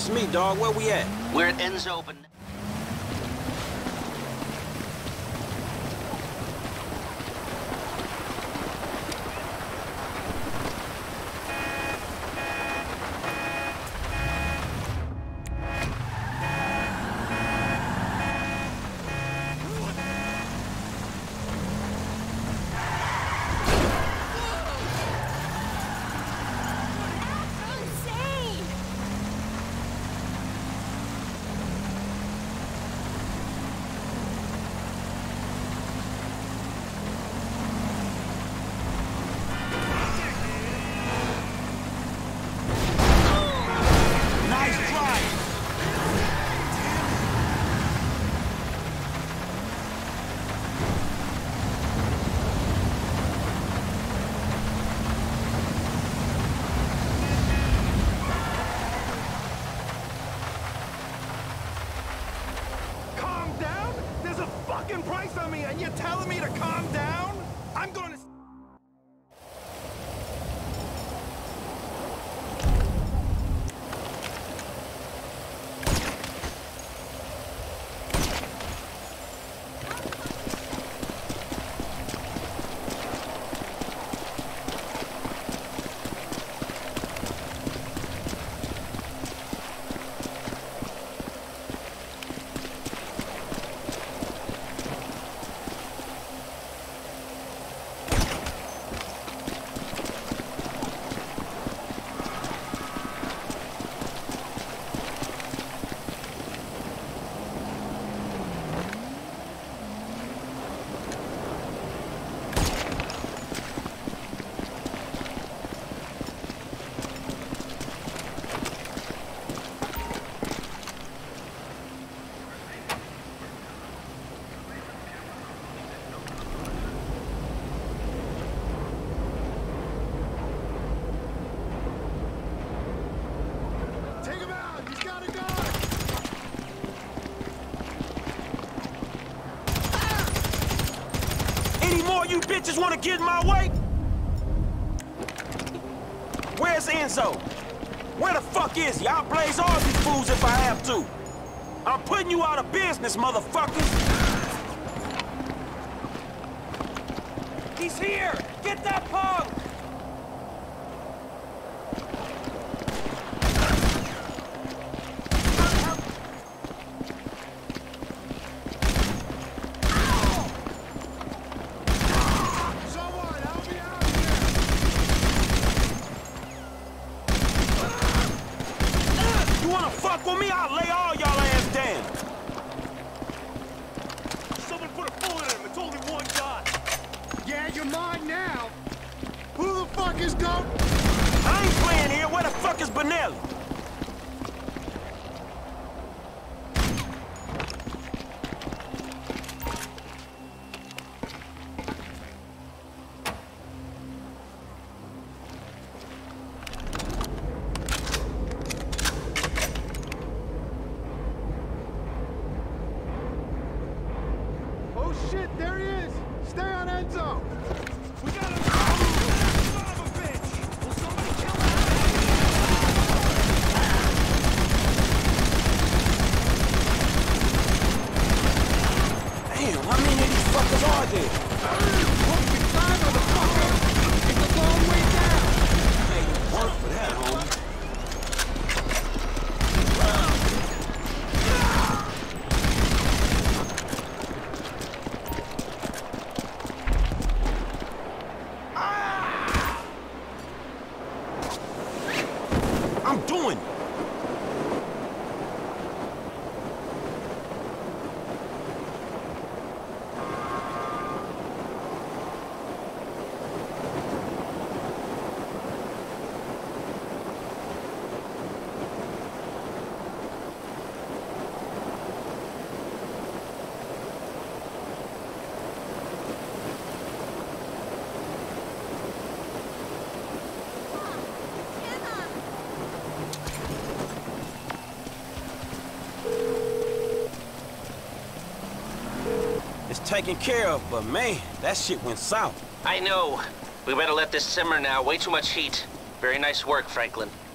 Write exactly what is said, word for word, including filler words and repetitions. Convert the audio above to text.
It's me, dog. Where we at? We're at Enzo Bonelli. Price on me, and you're telling me to calm down? I'm going to... You bitches want to get in my way? Where's Enzo? Where the fuck is he? I'll blaze all these fools if I have to. I'm putting you out of business, motherfuckers. He's here! Get that pug! For me, I'll lay all y'all ass down. Someone put a bullet in him. It's only one guy. Yeah, you're mine now. Who the fuck is Goat? I ain't playing here. Where the fuck is Bonelli? Shit, there he is! Stay on Enzo! We got him! Son of a bitch! Will somebody kill him? Damn, how many of these fuckers are there? Hope you fly, motherfucker! It's a long way down! Hey, you work for that, homie. I'm doing it. It's taken care of, but man, that shit went south. I know. We better let this simmer now. Way too much heat. Very nice work, Franklin.